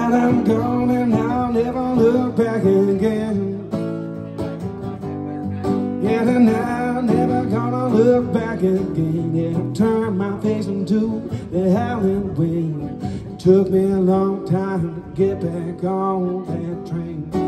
Well, I'm gone and I'll never look back again. Yeah, and I'm never gonna look back again. Yeah, I've turned my face into the howling wind. It took me a long time to get back on that train.